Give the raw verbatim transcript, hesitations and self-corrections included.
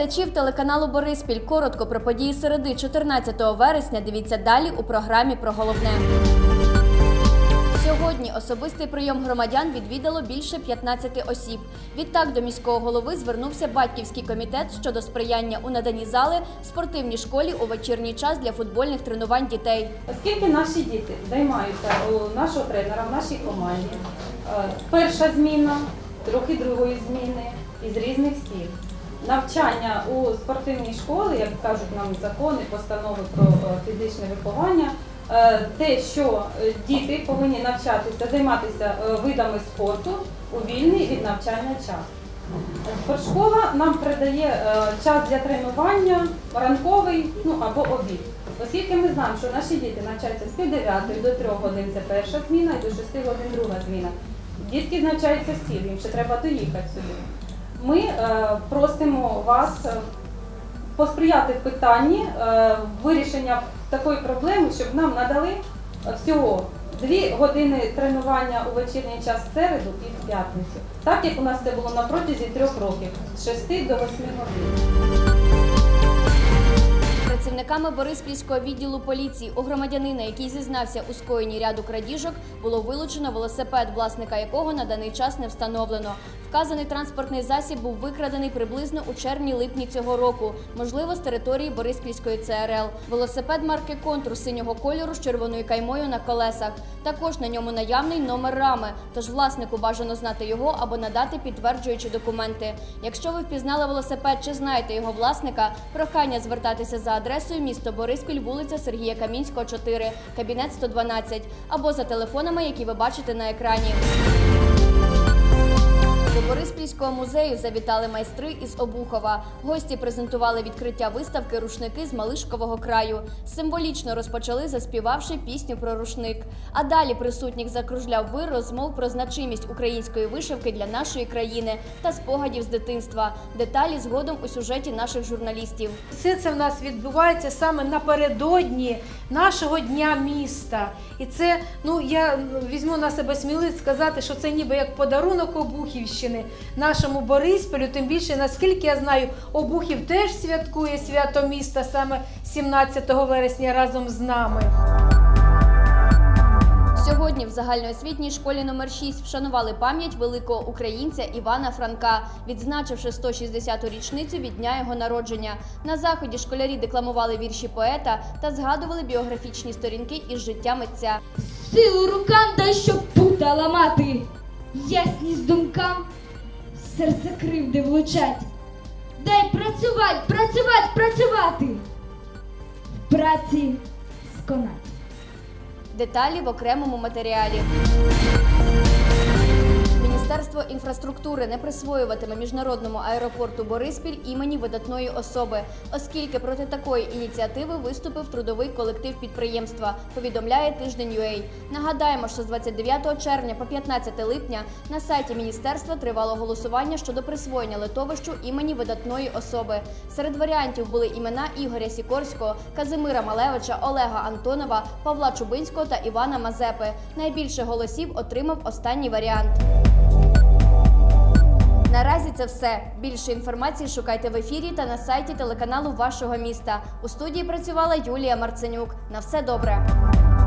Глядачів телеканалу «Бориспіль» коротко про події середи чотирнадцятого вересня дивіться далі у програмі «Про головне». Сьогодні особистий прийом громадян відвідало більше п'ятнадцяти осіб. Відтак до міського голови звернувся батьківський комітет щодо сприяння у наданні зали в спортивній школі у вечірній час для футбольних тренувань дітей. Оскільки наші діти займаються у нашого тренера в нашій команді, перша зміна, трохи другої зміни із різних сіл. Навчання у спортивній школі, як кажуть нам закони, постанови про фізичне виховання, те, що діти повинні навчатися, займатися видами спорту у вільний від навчання час. Спортшкола нам передає час для тренування, ранковий, ну або обід. Оскільки ми знаємо, що наші діти навчаються з пів дев'ятої до трьох годин, це перша зміна, і до шести годин друга зміна. Дітки навчаються з сіл, їм ще треба доїхати сюди. Ми е, просимо вас посприяти в питанні е, вирішення такої проблеми, щоб нам надали всього дві години тренування у вечірній час в середу і в п'ятницю. Так, як у нас це було на протязі трьох років, з шести до восьми годин. Працівниками Бориспільського відділу поліції у громадянина, який зізнався у скоєнні ряду крадіжок, було вилучено велосипед, власника якого на даний час не встановлено. Вказаний транспортний засіб був викрадений приблизно у червні-липні цього року, можливо, з території Бориспільської Це Ер Ел. Велосипед марки «Контур» синього кольору з червоною каймою на колесах. Також на ньому наявний номер рами, тож власнику бажано знати його або надати підтверджуючі документи. Якщо ви впізнали велосипед чи знаєте його власника, прохання звертатися за адресою місто Бориспіль, вулиця Сергія Камінського, чотири, кабінет сто дванадцять, або за телефонами, які ви бачите на екрані. До Бориспільського музею завітали майстри із Обухова. Гості презентували відкриття виставки «Рушники з Малишкового краю». Символічно розпочали, заспівавши пісню про рушник. А далі присутніх закружляв вир розмов про значимість української вишивки для нашої країни та спогадів з дитинства. Деталі згодом у сюжеті наших журналістів. Все це в нас відбувається саме напередодні нашого Дня міста. І це, ну, я візьму на себе сміливість сказати, що це ніби як подарунок Обухівщини нашому Бориспілю, тим більше, наскільки я знаю, Обухів теж святкує свято міста саме сімнадцятого вересня разом з нами. Сьогодні в загальноосвітній школі номер шість вшанували пам'ять великого українця Івана Франка, відзначивши сто шістдесяту річницю від дня його народження. На заході школярі декламували вірші поета та згадували біографічні сторінки із життя митця. Силу рукам дай, щоб пута ламати, ясність думкам, серце кривди влучать. Дай працювати, працювати, працювати, в праці сконать. Деталі в окремому матеріалі. Міністерство інфраструктури не присвоюватиме міжнародному аеропорту Бориспіль імені видатної особи, оскільки проти такої ініціативи виступив трудовий колектив підприємства, повідомляє Тиждень.ю.а. Нагадаємо, що з двадцять дев'ятого червня по п'ятнадцяте липня на сайті міністерства тривало голосування щодо присвоєння литовищу імені видатної особи. Серед варіантів були імена Ігоря Сікорського, Казимира Малевича, Олега Антонова, Павла Чубинського та Івана Мазепи. Найбільше голосів отримав останній варіант. Наразі це все. Більше інформації шукайте в ефірі та на сайті телеканалу вашого міста. У студії працювала Юлія Марценюк. На все добре!